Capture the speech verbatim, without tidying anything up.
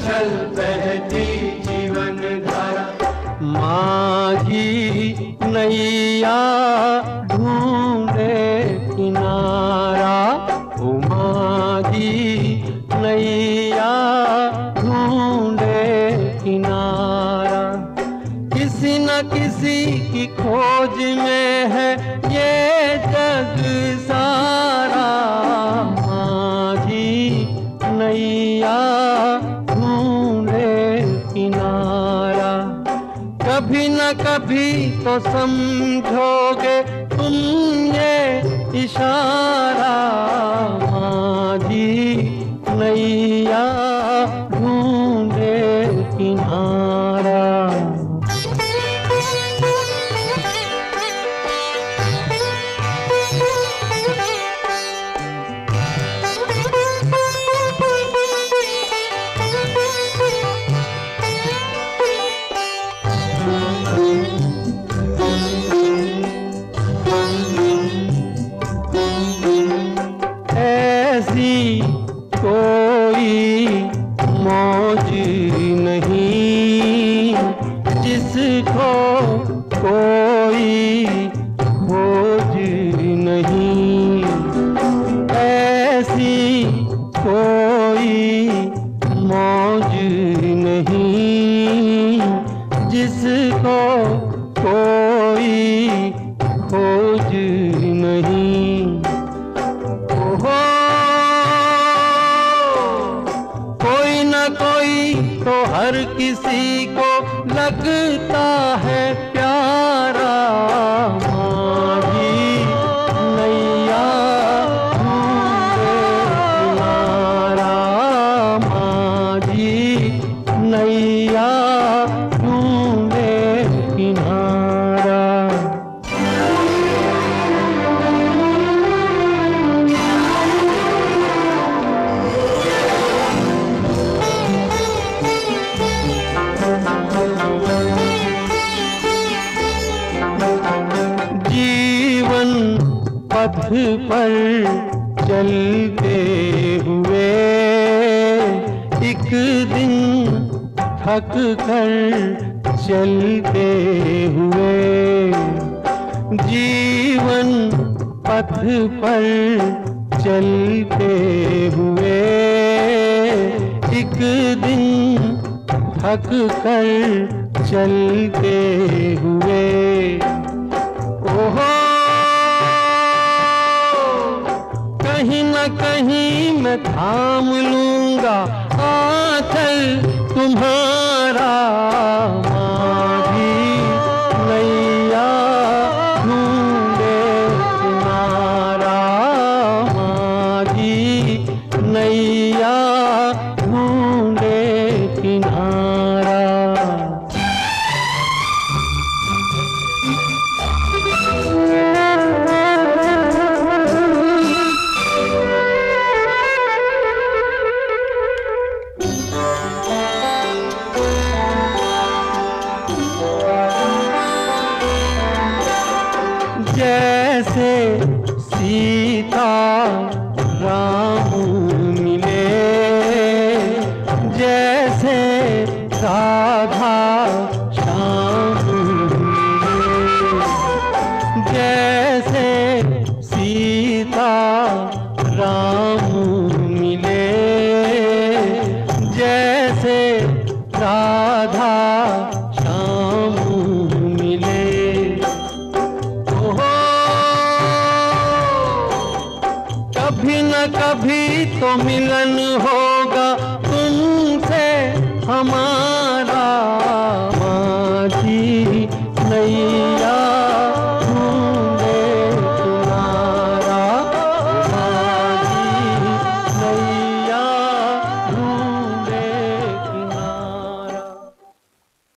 उछल बहती जीवन धारा। माझी नैया ढूंढे किनारा, ओ माझी नैया ढूंढे किनारा। किसी न किसी की खोज में है ये जग सारा, माझी नैया ढूंढे किनारा। कभी न कभी तो समझोगे तुम ये इशारा, माझी नैया ढूंढे किनारा। ऐसी कोई मौज नहीं जिसको कोई खोज नहीं। ऐसी कोई मौज नहीं जिसको कोई खोज नहीं। ओहो, कोई न कोई तो हर किसी को लगता है प्यारा, माझी नैया ढूंढे किनारा, माझी नैया ढूंढे किनारा। जीवन पथ पर चलते हुए एक दिन थक कर चलते हुए। जीवन पथ पर चलते हुए एक दिन थक कर चलते हुए। ओहो, कहीं न कहीं मैं थाम लूंगा आंचल तुम्हारा, माझी नैया ढूंढे किनारा, माझी नैया ढूंढे किनारा। जैसे सीता राम मिले, जैसे राधा श्याम मिले, जैसे सीता राम मिले, जैसे राधा श्याम मिले। कभी न कभी तो मिलन होगा तुमसे हमारा,